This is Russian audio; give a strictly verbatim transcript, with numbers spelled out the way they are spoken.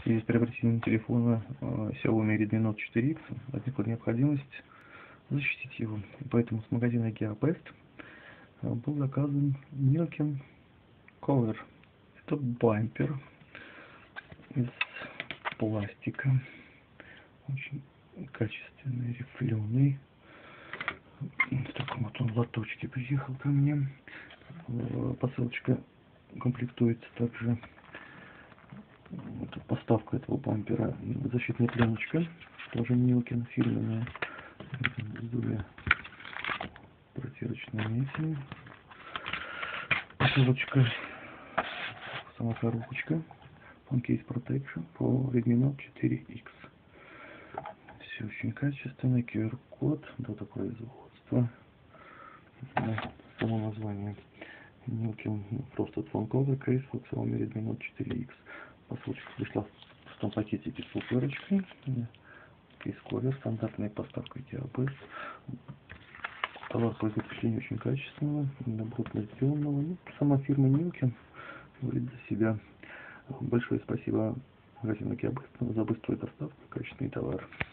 связи с приобретением телефона Xiaomi Redmi Note четыре икс возникла необходимость защитить его. И поэтому с магазина Gearbest был заказан Milken Cover. Это бампер из пластика, очень качественный, рифленый. В таком вот он лоточке приехал ко мне. Посылочка комплектуется также вот, поставка этого бампера, защитная пленочка, тоже Milken, фирменная, двумя протирочными этими. Посылочка, сама коробочка, Phone Case Protection по Redmi Note четыре икс. Все очень качественно, ку ар-код, дата производства, само название Milken, просто Phone Cover Case for Xiaomi Redmi Note четыре икс. Посылочка пришла в пустом пакетике с упорочкой. Кейс-ковер, стандартная поставка Gearbest. Товар производит впечатление очень качественного, добротно сделанного. Ну, сама фирма Milken говорит за себя. Большое спасибо магазину Gearbest за быструю доставку и качественный товар.